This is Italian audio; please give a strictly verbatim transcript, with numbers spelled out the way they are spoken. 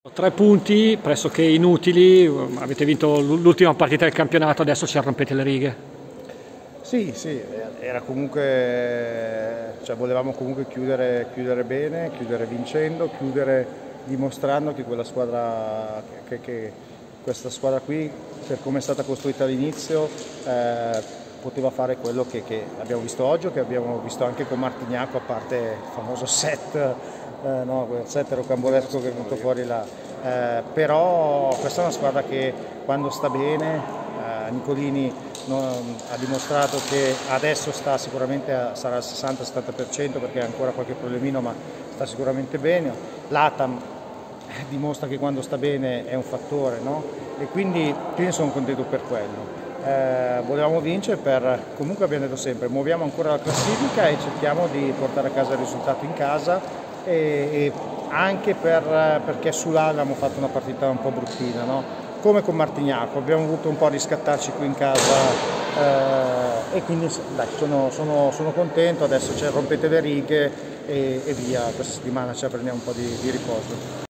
Tre punti pressoché inutili, avete vinto l'ultima partita del campionato, adesso ci rompete le righe. Sì, sì, era comunque, cioè volevamo comunque chiudere, chiudere bene, chiudere vincendo, chiudere dimostrando che quella squadra, che, che questa squadra qui, per come è stata costruita all'inizio, eh, poteva fare quello che, che abbiamo visto oggi, che abbiamo visto anche con Martignaco, a parte il famoso set, eh, no, quel set rocambolesco che è venuto fuori là. Eh, però questa è una squadra che quando sta bene, eh, Nicolini non, ha dimostrato che adesso sta sicuramente a, sarà al sessanta settanta per cento perché ha ancora qualche problemino, ma sta sicuramente bene. L'Atam dimostra che quando sta bene è un fattore, no? E quindi, quindi sono contento per quello. Eh, volevamo vincere per, comunque abbiamo detto sempre, muoviamo ancora la classifica e cerchiamo di portare a casa il risultato in casa e, e anche per, perché sull'A abbiamo fatto una partita un po' bruttina, no? Come con Martignaco, abbiamo avuto un po' a riscattarci qui in casa eh, e quindi dai, sono, sono, sono contento, adesso cioè, rompete le righe e, e via, questa settimana ce la prendiamo un po' di, di riposo.